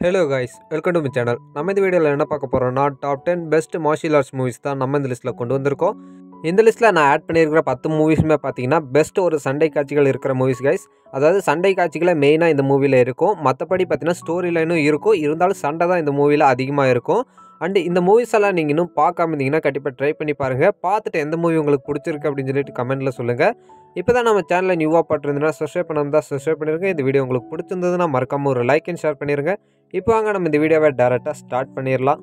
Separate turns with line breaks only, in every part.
Hello guys, welcome to my channel. நம்ம இந்த வீடியோல என்ன பார்க்க போறோம்னா top 10 best martial arts movies தான் நம்ம இந்த லிஸ்ட்ல கொண்டு வந்திருக்கோம். இந்த லிஸ்ட்ல நான் ஆட் பண்ணியிருக்கிற 10 மூவிஸ்மே பார்த்தீங்கன்னா பெஸ்ட் ஒரு சண்டை காட்சிகள் இருக்கிற மூவிஸ் கைஸ். அதாவது சண்டை காட்சிகளே மெயினாக இந்த மூவியில் இருக்கும். மற்றபடி பார்த்தீங்கன்னா ஸ்டோரி லைனும் இருக்கும். இருந்தாலும் சண்டை தான் இந்த மூவியில் அதிகமாக இருக்கும். அண்ட் இந்த மூவிஸ் எல்லாம் நீங்கள் இன்னும் பார்க்காம இருந்தீங்கன்னா கண்டிப்பாக ட்ரை பண்ணி பாருங்கள். பார்த்துட்டு எந்த மூவி உங்களுக்கு பிடிச்சிருக்கு அப்படின்னு சொல்லிட்டு கமெண்ட்டில் சொல்லுங்கள். இப்போ தான் நம்ம சேனலில் நியூவாக பார்த்துருந்தீங்கன்னா சப்ஸ்கிரைப் பண்ணாமல் தான் சப்ஸ்கிரைப் பண்ணிருங்க. இந்த வீடியோ உங்களுக்கு பிடிச்சிருந்ததுன்னா மறக்காமல் ஒரு லைக் அண்ட் ஷேர் பண்ணிடுங்க. இப்போ வாங்க நம்ம இந்த வீடியோவை டேரெக்டாக ஸ்டார்ட் பண்ணிடலாம்.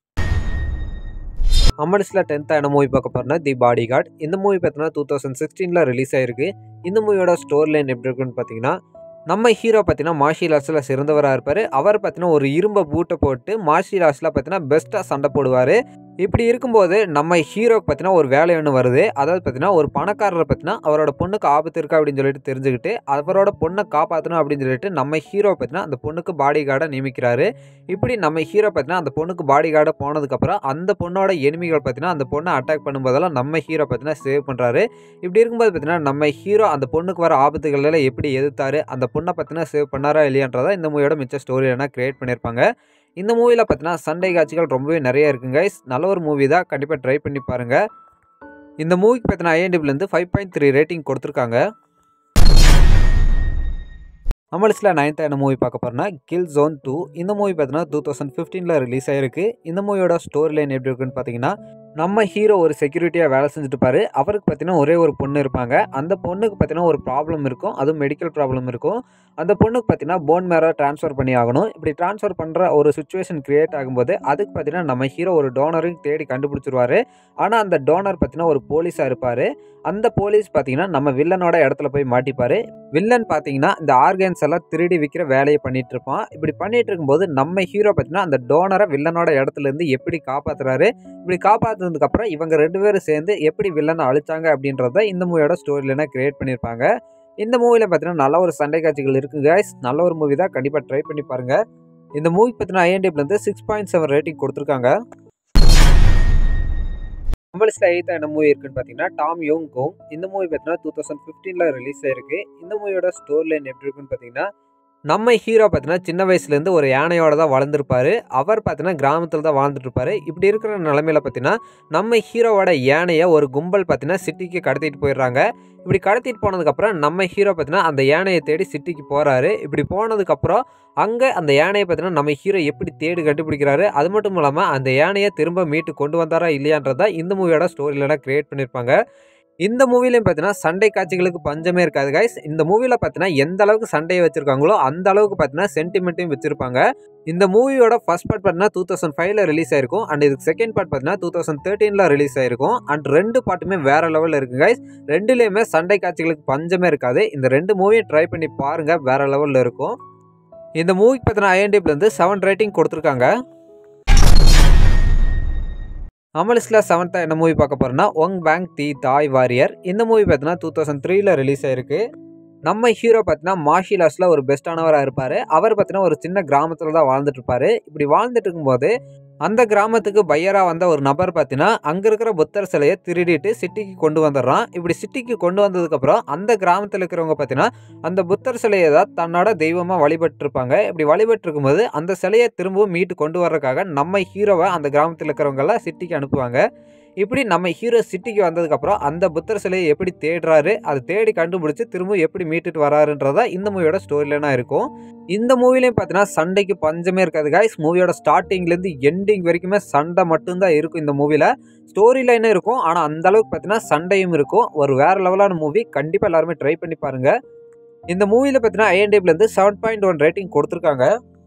நம்ம லிஸ்ட்டில் 10th என்ன மூவி பார்க்க போகிறோம்னா தி பாடி கார்டு. இந்த மூவி பார்த்தீங்கன்னா 2016 ரிலீஸ் ஆயிருக்கு. இந்த மூவியோட ஸ்டோரி லைன் எப்படி இருக்குன்னு பார்த்தீங்கன்னா, நம்ம ஹீரோ பார்த்தீங்கன்னா மார்ஷியல் ஆர்ட்ஸில் சிறந்தவராக இருப்பார். அவர் பார்த்தீங்கன்னா ஒரு இரும்பை பூட்டை போட்டு மார்ஷியல் ஆர்ட்ஸில் பார்த்தீங்கன்னா பெஸ்ட்டாக சண்டை போடுவார். இப்படி இருக்கும்போது நம்ம ஹீரோக்கு பார்த்தீங்கன்னா ஒரு வேலை ஒன்று வருது. அதாவது பார்த்தீங்கன்னா ஒரு பணக்காரரை பார்த்தீங்கன்னா அவரோட பொண்ணுக்கு ஆபத்து இருக்கா அப்படின்னு சொல்லிட்டு தெரிஞ்சுக்கிட்டு அவரோட பொண்ணை காப்பாற்றணும் அப்படின்னு சொல்லிட்டு நம்ம ஹீரோ பார்த்தீங்கன்னா அந்த பொண்ணுக்கு பாடி கார்டை நியமிக்கிறாரு. இப்படி நம்ம ஹீரோ பார்த்தீங்கன்னா அந்த பொண்ணுக்கு பாடி கார்டை போனதுக்கப்புறம் அந்த பொண்ணோட எனிமிகள் பார்த்தீங்கன்னா அந்த பொண்ணை அட்டாக் பண்ணும்போதெல்லாம் நம்ம ஹீரோ பார்த்தீங்கன்னா சேவ் பண்ணுறாரு. இப்படி இருக்கும்போது பார்த்தீங்கன்னா நம்ம ஹீரோ அந்த பொண்ணுக்கு வர ஆபத்துகளில் எப்படி எதிர்த்தாரு, அந்த பொண்ணை பார்த்தீங்கன்னா சேவ் பண்ணாரா இல்லையான்றதை இந்த மூவியோட மிச்ச ஸ்டோரி என்ன கிரியேட் பண்ணியிருப்பாங்க. இந்த மூவியில் பார்த்தீங்கன்னா சண்டை காட்சிகள் ரொம்பவே நிறைய இருக்குங்க கைஸ். நல்ல ஒரு மூவி தான், கண்டிப்பாக ட்ரை பண்ணி பாருங்கள். இந்த மூவிக்கு பார்த்தீங்கன்னா IMDbலேருந்து 5.3 ரேட்டிங் கொடுத்துருக்காங்க. நம்ம லிஸ்ட்டில் 9th என்ன மூவி பார்க்க போகிறோம்னா கில் ஜோன் 2. இந்த மூவி பார்த்தீங்கன்னா 2015 ரிலீஸ் ஆகிருக்கு. இந்த மூவியோட ஸ்டோரி லைன் எப்படி இருக்குன்னு பார்த்தீங்கன்னா, நம்ம ஹீரோ ஒரு செக்யூரிட்டியாக வேலை செஞ்சுட்டு இருப்பாரு. அவருக்கு பார்த்தீங்கன்னா ஒரே ஒரு பொண்ணு இருப்பாங்க. அந்த பொண்ணுக்கு பார்த்தீங்கன்னா ஒரு ப்ராப்ளம் இருக்கும், அதுவும் மெடிக்கல் ப்ராப்ளம் இருக்கும். அந்த பொண்ணுக்கு பார்த்தீங்கன்னா போன் மேரோ ட்ரான்ஸ்ஃபர் பண்ணி ஆகணும். இப்படி ட்ரான்ஸ்ஃபர் பண்ணுற ஒரு சுச்சுவேஷன் கிரியேட் ஆகும்போது அதுக்கு பார்த்தீங்கன்னா நம்ம ஹீரோ ஒரு டோனரையும் தேடி கண்டுபிடிச்சிருவாரு. ஆனால் அந்த டோனர் பார்த்தீங்கன்னா ஒரு போலீஸாக இருப்பார். அந்த போலீஸ் பார்த்தீங்கன்னா நம்ம வில்லனோட இடத்துல போய் மாட்டிப்பார். வில்லன் பார்த்தீங்கன்னா இந்த ஆர்கன்ஸ் எல்லாம் திருடி விற்கிற வேலையை பண்ணிட்டு இருப்பான். இப்படி பண்ணிட்டு இருக்கும்போது நம்ம ஹீரோ பார்த்தீங்கன்னா அந்த டோனரை வில்லனோட இடத்துல இருந்து எப்படி காப்பாற்றுறாரு. இப்படி காப்பாற்றுனதுக்கு அப்புறம் இவங்க 2 பேரும் சேர்ந்து எப்படி வில்லனை அழிச்சாங்க அப்படின்றத இந்த மூவியோட ஸ்டோரியில கிரியேட் பண்ணியிருப்பாங்க. இந்த மூவியில் பார்த்தீங்கன்னா நல்ல ஒரு சண்டை காட்சிகள் இருக்குது கைஸ். நல்ல ஒரு மூவி தான், கண்டிப்பாக ட்ரை பண்ணி பாருங்க. இந்த மூவிக்கு பார்த்தீங்கன்னா IMDbலேருந்து 6.7 ரேட்டிங் கொடுத்துருக்காங்க. நம்ம லிஸ்ட்டில் 8th என்ன மூவி இருக்குன்னு பார்த்தீங்கன்னா டாம் யோங் கோங். இந்த மூவி பார்த்தீங்கன்னா 2015 ரிலீஸ் ஆயிருக்கு. இந்த மூவியோட ஸ்டோரி லைன் எப்படி இருக்குன்னு பார்த்தீங்கன்னா, நம்ம ஹீரோ பார்த்தீங்கன்னா சின்ன வயசுலேருந்து ஒரு யானையோட தான் வளர்ந்துருப்பார். அவர் பார்த்தீங்கன்னா கிராமத்தில் தான் வாழ்ந்துட்டு இருப்பார். இப்படி இருக்கிற நிலமையில பார்த்தீங்கன்னா நம்ம ஹீரோவோட யானையை ஒரு கும்பல் பார்த்தீங்கன்னா சிட்டிக்கு கடத்திட்டு போயிடுறாங்க. இப்படி கடத்திட்டு போனதுக்கப்புறம் நம்ம ஹீரோ பார்த்தீங்கன்னா அந்த யானையை தேடி சிட்டிக்கு போகிறாரு. இப்படி போனதுக்கப்புறம் அங்கே அந்த யானையை பார்த்தீங்கன்னா நம்ம ஹீரோ எப்படி தேடி கண்டுபிடிக்கிறாரு. அது மட்டும் இல்லாமல் அந்த யானையை திரும்ப மீட்டு கொண்டு வந்தாரா இல்லையான்றதா இந்த மூவியோட ஸ்டோரியில கிரியேட் பண்ணியிருப்பாங்க. இந்த மூவிலையும் பார்த்தீங்கன்னா சண்டை காட்சிகளுக்கு பஞ்சமே இருக்காது கைஸ். இந்த மூவியில் பார்த்தீங்கன்னா எந்த அளவுக்கு சண்டையை வச்சிருக்காங்களோ அந்த அளவுக்கு பார்த்தீங்கன்னா சென்டிமெண்ட்டையும் வச்சிருப்பாங்க. இந்த மூவியோட ஃபர்ஸ்ட் பார்ட் பார்த்தீங்கன்னா 2005 ரிலீஸ் ஆயிருக்கும். அண்ட் இதுக்கு செகண்ட் பார்ட் பார்த்தீங்கன்னா 2013 ரிலீஸ் ஆயிருக்கும். அண்ட் 2 பார்ட்டுமே வேற லெவலில் இருக்கு கைஸ். 2லேயுமே சண்டை காட்சிகளுக்கு பஞ்சமே இருக்காது. இந்த 2 மூவியும் ட்ரை பண்ணி பாருங்க, வேற லெவலில் இருக்கும். இந்த மூவிக்கு பார்த்தீங்கன்னா IMDbலேருந்து 7 ரேட்டிங் கொடுத்துருக்காங்க. நம்ம லிஸ்ட்டில் 7th என்ன மூவி பார்க்க போகிறோம்னா ஒங் பேங் தி தாய் வாரியர். இந்த மூவி பார்த்தீங்கன்னா 2003 ரிலீஸ் ஆயிருக்கு. நம்ம ஹீரோ பார்த்தீங்கன்னா மார்ஷியல் ஆர்ட்ஸில் ஒரு பெஸ்ட்டானவராக இருப்பார். அவர் பார்த்தீங்கன்னா ஒரு சின்ன கிராமத்தில் தான் வாழ்ந்துட்டு இருப்பார். இப்படி வாழ்ந்துட்டு இருக்கும்போது அந்த கிராமத்துக்கு பையராக வந்த ஒரு நபர் பார்த்தீங்கன்னா அங்கே இருக்கிற புத்தர் சிலையை திருடிட்டு சிட்டிக்கு கொண்டு வந்துடுறான். இப்படி சிட்டிக்கு கொண்டு வந்ததுக்கப்புறம் அந்த கிராமத்தில் இருக்கிறவங்க பார்த்தீங்கன்னா அந்த புத்தர் சிலையை தான் தன்னோட தெய்வமாக வழிபட்டுருப்பாங்க. இப்படி வழிபட்டு இருக்கும்போது அந்த சிலையை திரும்பவும் மீட்டு கொண்டு வர்றதுக்காக நம்ம ஹீரோவை அந்த கிராமத்தில் இருக்கிறவங்கெல்லாம் சிட்டிக்கு அனுப்புவாங்க. இப்படி நம்ம ஹீரோ சிட்டிக்கு வந்ததுக்கப்புறம் அந்த புத்தர் சிலையை எப்படி தேடுறாரு, அதை தேடி கண்டுபிடிச்சி திரும்ப எப்படி மீட்டுட்டு வராருன்றதா இந்த மூவியோட ஸ்டோரியிலனா இருக்கும். இந்த மூவிலையும் பார்த்தீங்கன்னா சண்டைக்கு பஞ்சமே இருக்காது கைஸ். மூவியோட ஸ்டார்டிங்லேருந்து எண்டிங் வரைக்குமே சண்டை மட்டும்தான் இருக்கும். இந்த மூவியில் ஸ்டோரி லைனும் இருக்கும், ஆனால் அந்த அளவுக்கு பார்த்தீங்கன்னா சண்டையும் இருக்கும். ஒரு வேற லெவலான மூவி, கண்டிப்பாக எல்லாருமே ட்ரை பண்ணி பாருங்க. இந்த மூவியில் பார்த்தீங்கன்னா IMDbலேருந்து 7.1 ரேட்டிங் கொடுத்துருக்காங்க.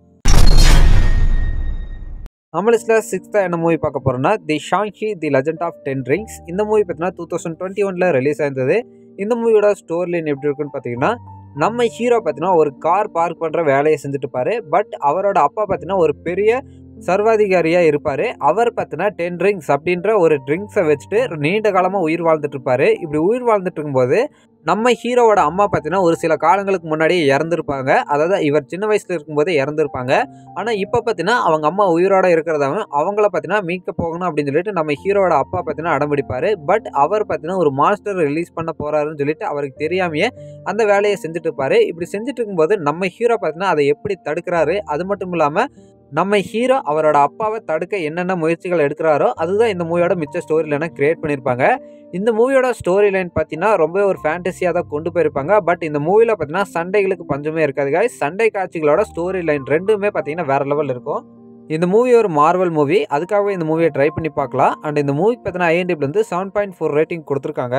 நம்ம லிஸ்ட்டில் 6th என்ன மூவி பார்க்க போகிறோம்னா the Shang-Chi the legend of 10 rings. இந்த மூவி பார்த்தீங்கன்னா 2021 ரிலீஸ் ஆயிருந்தது. இந்த மூவியோட ஸ்டோரி லைன் எப்படி இருக்குன்னு பார்த்தீங்கன்னா, நம்ம ஹீரோ பார்த்தீங்கன்னா ஒரு கார் பார்க் பண்ணுற வேலையை செஞ்சுட்டு இருப்பாரு. பட் அவரோட அப்பா பார்த்தீங்கன்னா ஒரு பெரிய சர்வாதிகாரியாக இருப்பார். அவர் பார்த்தீங்கன்னா 10 ரிங்ஸ் அப்படின்ற ஒரு ட்ரிங்க்ஸை வச்சுட்டு நீண்ட காலமாக உயிர் வாழ்ந்துட்டு இருப்பார். இப்படி உயிர் வாழ்ந்துட்டு இருக்கும்போது நம்ம ஹீரோவோட அம்மா பார்த்தீங்கன்னா ஒரு சில காலங்களுக்கு முன்னாடியே இறந்துருப்பாங்க. அதாவது இவர் சின்ன வயசுல இருக்கும்போதே இறந்துருப்பாங்க. ஆனா இப்ப பார்த்தீங்கன்னா அவங்க அம்மா உயிரோட இருக்கிறதாவும் அவங்கள பார்த்தீங்கன்னா மீட்க போகணும் அப்படின்னு சொல்லிட்டு நம்ம ஹீரோவோட அப்பா பார்த்தீங்கன்னா அடம்பிடிப்பாரு. பட் அவர் பார்த்தீங்கன்னா ஒரு மான்ஸ்டர் ரிலீஸ் பண்ண போறாருன்னு சொல்லிட்டு அவருக்கு தெரியாமயே அந்த வேலையை செஞ்சுட்டு இருப்பாரு. இப்படி செஞ்சுட்டு இருக்கும்போது நம்ம ஹீரோ பார்த்தீங்கன்னா அதை எப்படி தடுக்கிறாரு, அது மட்டும் இல்லாம நம்ம ஹீரோ அவரோட அப்பாவை தடுக்க என்னென்ன முயற்சிகள் எடுக்கிறாரோ அதுதான் இந்த மூவியோட மிச்ச ஸ்டோரி லைனை கிரியேட் பண்ணியிருப்பாங்க. இந்த மூவியோட ஸ்டோரி லைன் பார்த்தீங்கன்னா ரொம்ப ஒரு ஃபேண்டஸியாக தான் கொண்டு போயிருப்பாங்க. பட் இந்த மூவியில் பார்த்தீங்கன்னா சண்டைகளுக்கு பஞ்சமே இருக்காது காய்ஸ். சண்டை காட்சிகளோட ஸ்டோரி லைன் ரெண்டுமே பார்த்தீங்கன்னா வேற லெவல் இருக்கும். இந்த மூவி ஒரு மார்வல் மூவி, அதுக்காகவே இந்த மூவியை ட்ரை பண்ணி பார்க்கலாம். அண்ட் இந்த மூவிக்கு பார்த்தீங்கன்னா IMDb 7.4 ரேட்டிங் கொடுத்துருக்காங்க.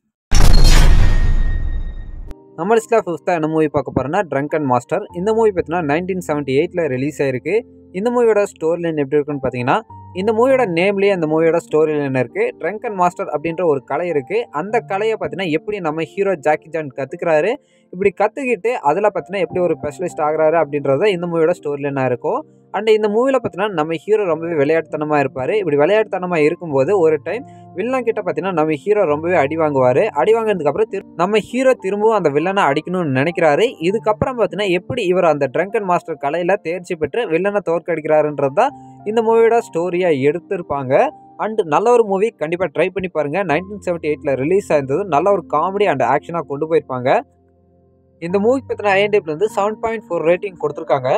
நம்ம லிஸ்ட்டில் ஃபிஃப்த்தாக என்ன மூவி பார்க்க போகிறோன்னா ட்ரங்கன் மாஸ்டர். இந்த மூவி பார்த்தீங்கன்னா 1978 ரிலீஸ் ஆயிருக்கு. இந்த மூவியோட ஸ்டோரி லைன் எப்படி இருக்குன்னு பார்த்தீங்கன்னா, இந்த மூவியோட நேம்லேயே அந்த மூவியோட ஸ்டோரி லைன் இருக்குது. ட்ரங்கன் மாஸ்டர் அப்படின்ற ஒரு கலை இருக்குது. அந்த கலையை பார்த்தீங்கன்னா எப்படி நம்ம ஹீரோ ஜாக்கி சான் கற்றுக்கிறாரு, இப்படி கற்றுக்கிட்டு அதில் பார்த்தீங்கன்னா எப்படி ஒரு ஸ்பெஷலிஸ்ட் ஆகிறாரு அப்படின்றத இந்த மூவியோட ஸ்டோரி லைனாக இருக்கும். அண்ட் இந்த மூவியில் பார்த்தீங்கன்னா நம்ம ஹீரோ ரொம்பவே விளையாட்டுத்தனமாக இருப்பார். இப்படி விளையாட்டுத்தனமாக இருக்கும்போது ஒரு டைம் வில்லன் கிட்ட பார்த்தீங்கன்னா நம்ம ஹீரோ ரொம்பவே அடி வாங்குவார். அடி வாங்கினதுக்கப்புறம் நம்ம ஹீரோ திரும்பவும் அந்த வில்லனை அடிக்கணும்னு நினைக்கிறாரு. இதுக்கப்புறம் பார்த்தீங்கன்னா எப்படி இவர் அந்த ட்ரங்கன் மாஸ்டர் கலையில் தேர்ச்சி பெற்று வில்லனை தோற்கடிக்கிறாருன்றது தான் இந்த மூவியோட ஸ்டோரியாக எடுத்திருப்பாங்க. அண்ட் நல்ல ஒரு மூவி, கண்டிப்பாக ட்ரை பண்ணி பாருங்கள். 1978 ரிலீஸ் ஆயிருந்தது. நல்ல ஒரு காமெடி அண்ட் ஆக்ஷனாக கொண்டு போயிருப்பாங்க. இந்த மூவிக்கு பார்த்தீங்கன்னா IMDb 7.4 ரேட்டிங் கொடுத்துருக்காங்க.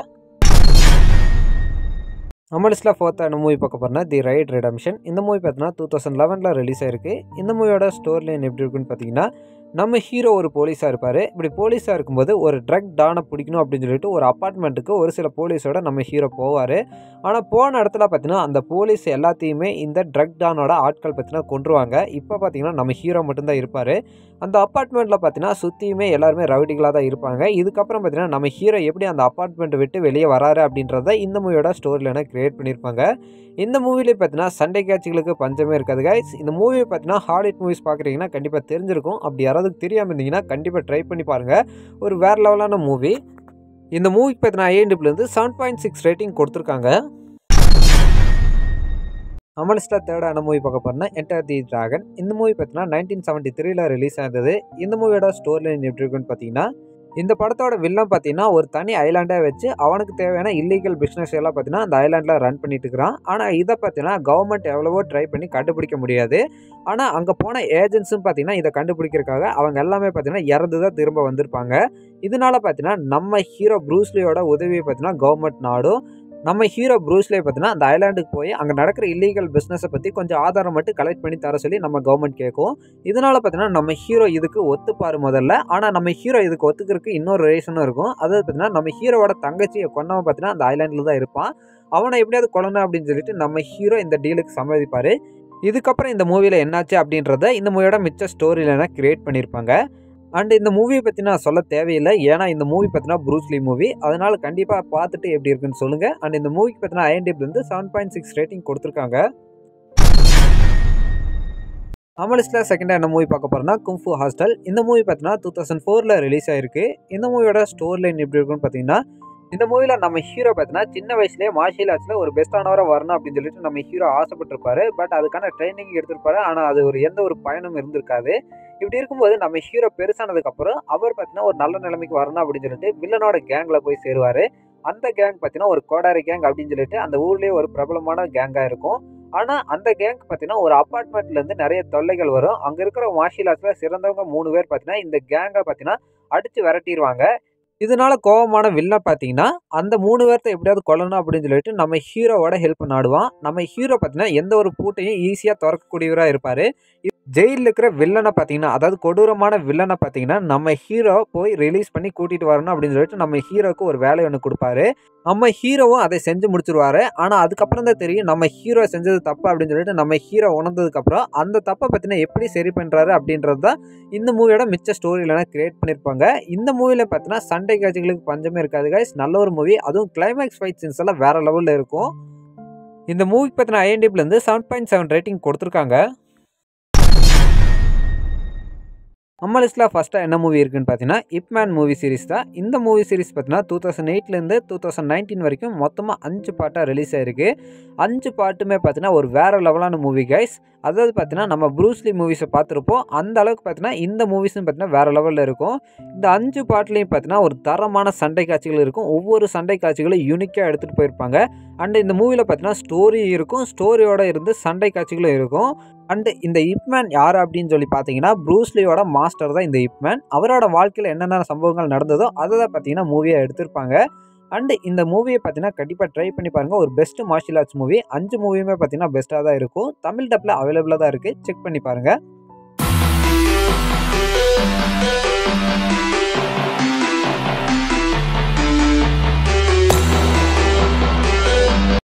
நம்ம லிஸ்ட்டில் ஃபோர்த்தாக என்ன மூவி பார்க்க போகிறோன்னா தி ரைட் ரெடம்ஷன். இந்த மூவி பார்த்தீங்கன்னா 2011 ரிலீஸ் ஆயிருக்கு. இந்த மூவியோட ஸ்டோரி லைன் எப்படி இருக்குன்னு பார்த்தீங்கன்னா, நம்ம ஹீரோ ஒரு போலீஸாக இருப்பார். இப்படி போலீஸாக இருக்கும்போது ஒரு ட்ரக் டானை பிடிக்கணும் அப்படின்னு சொல்லிட்டு ஒரு அப்பார்ட்மெண்ட்டுக்கு ஒரு சில போலீஸோட நம்ம ஹீரோ போவார். ஆனால் போன இடத்துல பார்த்தீங்கன்னா அந்த போலீஸ் எல்லாத்தையுமே இந்த ட்ரக் டானோட ஆட்கள் பார்த்தீங்கன்னா கொன்றுவாங்க. இப்போ பார்த்தீங்கன்னா நம்ம ஹீரோ மட்டும்தான் இருப்பார். அந்த அப்பார்ட்மெண்ட்டில் பார்த்தீங்கன்னா சுற்றியுமே எல்லாருமே ரவுடிகளாக தான் இருப்பாங்க. இதுக்கப்புறம் பார்த்தீங்கன்னா நம்ம ஹீரோ எப்படி அந்த அப்பார்ட்மெண்ட்டை விட்டு வெளியே வராரு அப்படின்றத இந்த மூவியோட ஸ்டோரி லைனை கிரியேட் பண்ணியிருப்பாங்க. இந்த மூவிலே பார்த்தீங்கன்னா சண்டை காட்சிகளுக்கு பஞ்சமே இருக்காது கைஸ். இந்த மூவியை பார்த்தீங்கன்னா ஹாலிவுட் மூவிஸ் பார்க்குறீங்கன்னா கண்டிப்பாக தெரிஞ்சிருக்கும். அப்படி யாராவது தெரியாமல் இருந்தீங்கன்னா கண்டிப்பாக ட்ரை பண்ணி பாருங்கள். ஒரு வேறு லெவலான மூவி. இந்த மூவிக்கு பார்த்தீங்கன்னா IMDb 7.6 ரேட்டிங் கொடுத்துருக்காங்க. நம்ம லிஸ்ட்டில் தேர்டாக என்ன மூவி பார்க்க போகிறோன்னா என்டர் தி டிராகன். இந்த மூவி பார்த்தீங்கன்னா 1973 ரிலீஸ் ஆனது. இந்த மூவியோட ஸ்டோரி லைன் எப்படி இருக்குன்னு பார்த்தீங்கன்னா, இந்த படத்தோட வில்லன் பார்த்தீங்கன்னா ஒரு தனி ஐலாண்டை வச்சு அவனுக்கு தேவையான இல்லீகல் பிஸ்னஸ் எல்லாம் பார்த்தீங்கன்னா அந்த ஐலாண்டில் ரன் பண்ணிட்டு இருக்கிறான். ஆனால் இதை பார்த்தீங்கன்னா கவர்மெண்ட் எவ்வளவோ ட்ரை பண்ணி கண்டுபிடிக்க முடியாது. ஆனால் அங்கே போன ஏஜென்ட்ஸும் பார்த்தீங்கன்னா இதை கண்டுபிடிக்கிறதுக்காக அவங்க எல்லாமே பார்த்தீங்கன்னா இறந்து தான் திரும்ப வந்திருப்பாங்க. இதனால பார்த்தீங்கன்னா நம்ம ஹீரோ ப்ரூஸ்லியோட உதவியை பார்த்தீங்கன்னா கவர்மெண்ட் நாடும். நம்ம ஹீரோ ப்ரூஸ்லே பார்த்தீங்கன்னா அந்த ஐலாண்டுக்கு போய் அங்கே நடக்கிற இல்லீகல் பிஸ்னஸை பற்றி கொஞ்சம் ஆதாரம் மட்டும் கலெக்ட் பண்ணி தர சொல்லி நம்ம கவர்மெண்ட் கேட்கும். இதனால் பார்த்தீங்கன்னா நம்ம ஹீரோ இதுக்கு ஒத்துப்பார் முதல்ல. ஆனால் நம்ம ஹீரோ இதுக்கு ஒத்துக்கிறதுக்கு இன்னொரு ரீசனும் இருக்கும். அதாவது பார்த்தீங்கன்னா நம்ம ஹீரோவோட தங்கச்சியை கொன்னவன் பார்த்தீங்கன்னா அந்த ஐலாண்டில் தான் இருப்பான். அவனை எப்படியாவது கொல்லணும் அப்படின்னு சொல்லிட்டு நம்ம ஹீரோ இந்த டீலுக்கு சம்மதிப்பார். இதுக்கப்புறம் இந்த மூவியில் என்னாச்சு அப்படின்றத இந்த மூவியோட மிச்ச ஸ்டோரி லைனை கிரியேட் பண்ணியிருப்பாங்க. அண்ட் இந்த மூவியை பற்றி நான் சொல்ல தேவையில்லை. ஏன்னா இந்த மூவி பார்த்தீங்கன்னா ப்ரூஸ்லி மூவி. அதனால் கண்டிப்பாக பார்த்துட்டு எப்படி இருக்குன்னு சொல்லுங்கள். அண்ட் இந்த மூவிக்கு பார்த்தீங்கன்னா IMDb 7.6 ரேட்டிங் கொடுத்துருக்காங்க. நம்ம லிஸ்ட்டில் செகண்டாக என்ன மூவி பார்க்க போகிறோன்னா குங்ஃபூ ஹாஸ்டல். இந்த மூவி பார்த்தீங்கன்னா 2004 ரிலீஸ் ஆயிருக்கு. இந்த மூவியோட ஸ்டோரி லைன் எப்படி இருக்குன்னு பார்த்தீங்கன்னா, இந்த மூவியில் நம்ம ஹீரோ பார்த்தீங்கன்னா சின்ன வயசுலேயே மார்ஷியல் ஆர்ட்ஸில் ஒரு பெஸ்ட்டானவராக வரணும் அப்படின்னு சொல்லிட்டு நம்ம ஹீரோ ஆசைப்பட்டிருப்பாரு. பட் அதுக்கான ட்ரைனிங் எடுத்திருப்பாரு. ஆனால் அது எந்த ஒரு பயனும் இருந்திருக்காது. இப்படி இருக்கும்போது நம்ம ஹீரோ பெருசானதுக்கப்புறம் அவர் பார்த்தீங்கன்னா ஒரு நல்ல நிலைமைக்கு வரணும் அப்படின்னு சொல்லிட்டு வில்லனோட கேங்கில் போய் சேருவார். அந்த கேங் பார்த்தீங்கன்னா ஒரு கோடாரி கேங் அப்படின்னு சொல்லிட்டு அந்த ஊர்லேயே ஒரு பிரபலமான கேங்காக இருக்கும். ஆனால் அந்த கேங்க் பார்த்தீங்கன்னா ஒரு அப்பார்ட்மெண்ட்லேருந்து நிறைய தொல்லைகள் வரும். அங்கே இருக்கிற மார்ஷியல் ஆர்ட்ஸில் சிறந்தவங்க 3 பேர் பார்த்தீங்கன்னா இந்த கேங்கை பார்த்தீங்கன்னா அடித்து விரட்டிடுவாங்க. இதனால கோவமான வில்லன் பார்த்தீங்கன்னா அந்த 3 பேர்த்த எப்படியாவது கொல்லணும் அப்படின்னு சொல்லிட்டு நம்ம ஹீரோவோட ஹெல்ப் நாடுவான். நம்ம ஹீரோ பார்த்தீங்கன்னா எந்த ஒரு பூட்டையும் ஈஸியாக திறக்கக்கூடியவராக இருப்பார். ஜெயிலில் இருக்கிற வில்லனை பார்த்தீங்கன்னா, அதாவது கொடூரமான வில்லனை பார்த்தீங்கன்னா நம்ம ஹீரோ போய் ரிலீஸ் பண்ணி கூட்டிகிட்டு வரணும் அப்படின்னு சொல்லிட்டு நம்ம ஹீரோவுக்கு ஒரு வேலை ஒன்று கொடுப்பாரு. நம்ம ஹீரோவும் அதை செஞ்சு முடிச்சிருவாரு. ஆனால் அதுக்கப்புறம் தான் தெரியும் நம்ம ஹீரோ செஞ்சது தப்பு அப்படின்னு சொல்லிட்டு நம்ம ஹீரோ உணர்ந்ததுக்கப்புறம் அந்த தப்பை பார்த்தீங்கன்னா எப்படி சரி பண்ணுறாரு அப்படின்றது தான் இந்த மூவியோட மிச்ச ஸ்டோரியிலனா கிரியேட் பண்ணியிருப்பாங்க. இந்த மூவியில் பார்த்தீங்கன்னா சண்டை காட்சிகளுக்கு பஞ்சமே இருக்காது கைஸ். நல்ல ஒரு மூவி. அதுவும் கிளைமேக்ஸ் ஃபைட் சீன்ஸ் எல்லாம் வேற லெவலில் இருக்கும். இந்த மூவிக்கு பார்த்தீங்கன்னா IMDb 7.7 ரேட்டிங் கொடுத்துருக்காங்க. நம்ம லிஸ்ட்டில் ஃபஸ்ட்டாக என்ன மூவி இருக்குன்னு பார்த்தீங்கன்னா இப் மேன் மூவி சீரிஸ் தான். இந்த மூவி சீரிஸ் பார்த்தீங்கன்னா 2008லேருந்து 2019 வரைக்கும் மொத்தமாக 5 பார்ட்டாக ரிலீஸ் ஆயிருக்கு. 5 பார்ட்டுமே பார்த்தீங்கன்னா ஒரு வேறு லெவலான மூவி கைஸ். அதாவது பார்த்தீங்கன்னா நம்ம ப்ரூஸ்லி மூவிஸை பார்த்துருப்போம். அந்த அளவுக்கு பார்த்தீங்கன்னா இந்த மூவிஸும் பார்த்தீங்கன்னா வேறு லெவலில் இருக்கும். இந்த 5 பார்ட்லேயும் பார்த்தீங்கன்னா ஒரு தரமான சண்டை காட்சிகள் இருக்கும். ஒவ்வொரு சண்டை காட்சிகளும் யூனிக்காக எடுத்துகிட்டு போயிருப்பாங்க. அண்டு இந்த மூவியில் பார்த்தீங்கன்னா ஸ்டோரி இருக்கும். ஸ்டோரியோட இருந்து சண்டை காட்சிகளும் இருக்கும். அண்டு இந்த இப்மேன் யார் அப்படின்னு சொல்லி பார்த்தீங்கன்னா ப்ரூஸ்லியோட மாஸ்டர் தான் இந்த இப்மேன். அவரோட வாழ்க்கையில் என்னென்ன சம்பவங்கள் நடந்ததோ அதை தான் பார்த்தீங்கன்னா மூவியாக எடுத்திருப்பாங்க. அண்டு இந்த மூவியை பார்த்தீங்கன்னா கண்டிப்பாக ட்ரை பண்ணி பாருங்கள். ஒரு பெஸ்ட் மார்ஷியல் ஆர்ட்ஸ் மூவி. 5 மூவியுமே பார்த்தீங்கன்னா பெஸ்ட்டாக தான் இருக்கும். தமிழ் டப்பில் அவைலபிளாக தான் இருக்குது. செக் பண்ணி பாருங்கள்.